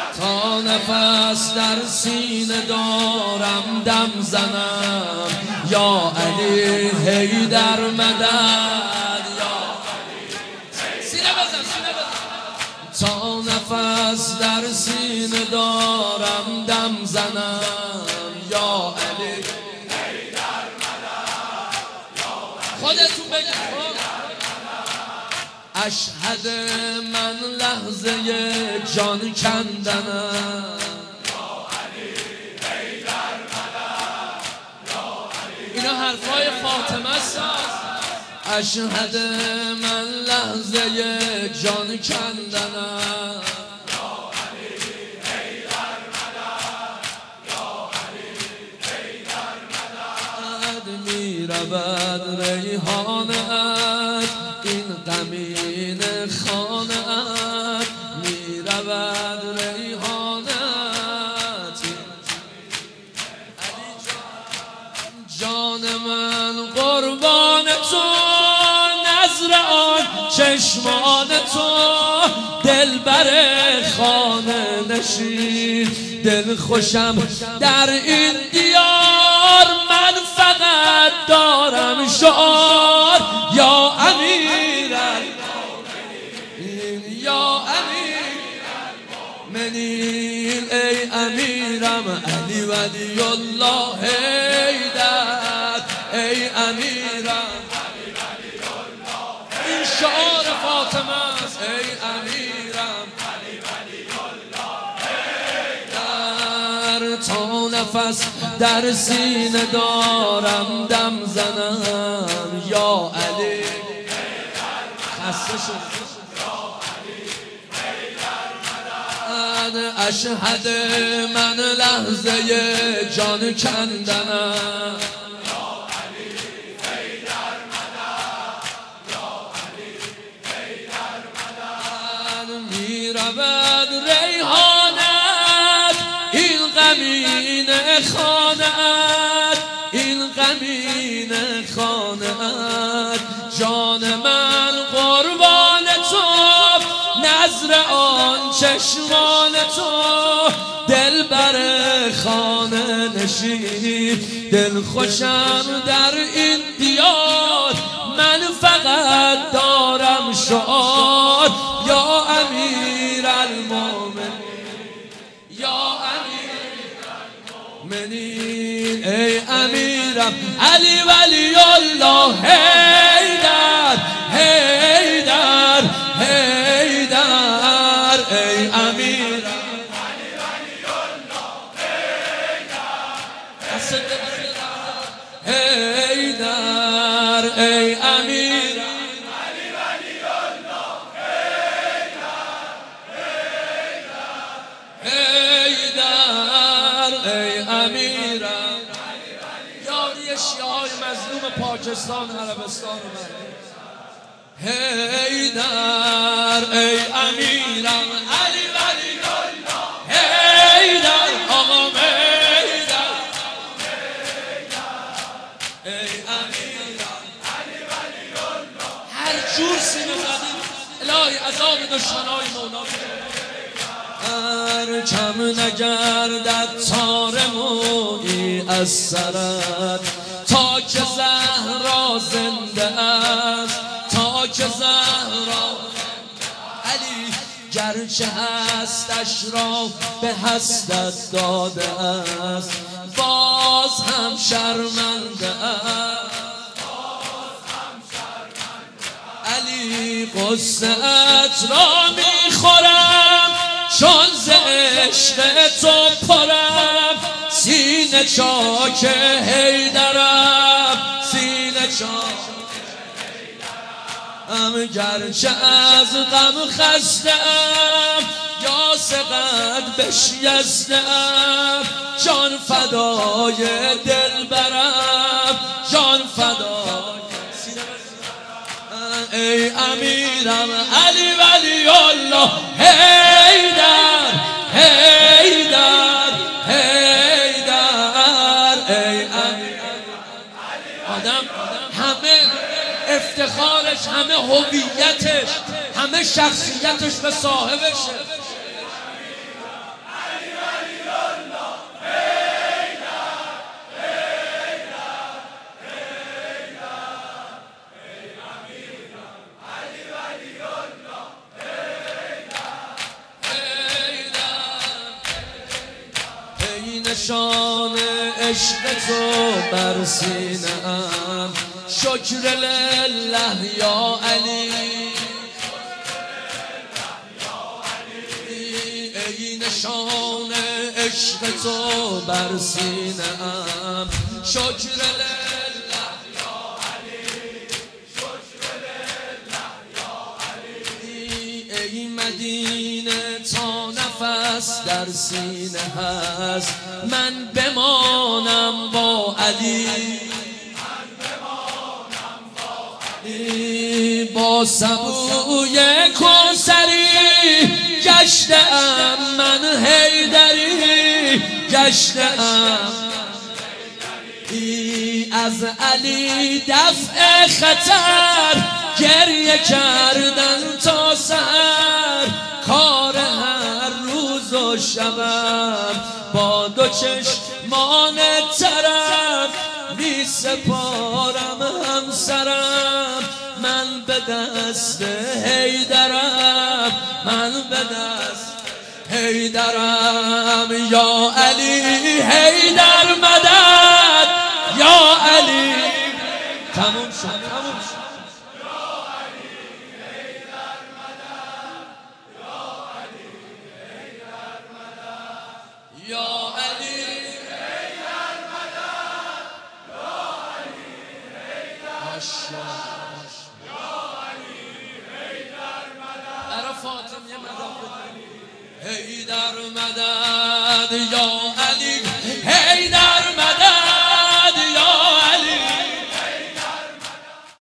تا نفس در سینه دارم دم زنم یا علی حیدر مدد یا سینه بزن سینه بزن تا نفس در سینه دارم دم زنم یا علی حیدر مدد خودتون بگید اشهد من لحظه جان کندنم یا علی حیدر مدد یا علی اینا حرفای فاطمه است اشهد من لحظه جان کندنم یا علی حیدر مدد یا علی حیدر مدد میرود ریحانه‌ات این غمین خانه‌ات میرود ریحانه‌ات جان من قربان تو نظر آن چشمان تو دلبر خانه نشین دل خوشم در این دیار من فقط دارم شعار یا امیر یا امیر المؤمنین ای امیرم علی ولی الله حیدر ای امیرم علی ولی الله این شعار فاطمه است ای امیرم علی ولی الله حیدر تا نفس در سینه دارم دم زنم یا علی خسته شد اشهد من لحظه جان کندنم یا علی حیدر مدد یا علی حیدر مدد میرود ریحانت این غمین خانه‌ات این غمین خانه‌ات جان من قربان تو نظر آن چشمان تو دلبر خانه نشین دل خوشم در این دیار من فقط دارم شعار یا امیر المؤمنین یا امیر المؤمنین ای امیرم علی ولی الله حیدر حیدر حیدر ای امیرم علی ولی الله حیدر حیدر ای امیرم علی ولی الله حیدر حیدر ای امیرم یاری شیعه‌های مظلوم پاکستان عربستان حیدر ای امیرم علی ولی الله حیدر آقا حیدر ای امیرم علی ولی الله هر جور سینه زدیم الهی عذاب دشمنای مولا هر کم نگردد تار مویی از سرت تا که زهرا زنده است تا که زهرا علی گرچه هستش را به هستت داده است باز هم شرمنده است علی قصه ات را میخورم چون ز عشق تو پرم سینه چاک حیدرم سینه چاک گرچه از غم خسته‌ام یا سقط بشکسته‌ام جان فدای دلبرم جان فدای ای امیرم علی ولی الله حیدر حیدر حیدر ای امیرم آدم همه افتخارش همه هویتش همه شخصیتش به صاحبشه نشان عشق تو بر سینه‌ام، شکر لله یا علی. ای نشان عشق تو بر سینه‌ام، شکر لله یا علی، شکر لله یا علی. ای مدینه تا نفس در سینه هست، من بمانم با علی، با سبوی کوثری گشتم من حیدری، گشتم از علی دفع خطر، گریه کردن تا سحر، کار هر روز و شبم با دو چشمان طرف، می سپارم همسرم، من به دست حیدرم، من به دست حیدرم. یا علی حیدر مدد، یا علی. تموم شد، تموم شد. یا علی حیدر مدد، یا علی حیدر مدد، یا علی حیدر مدد، یا علی حیدر مدد، یا علی حیدر مدد. برا فاطمه مدد، حیدر مدد یا علی.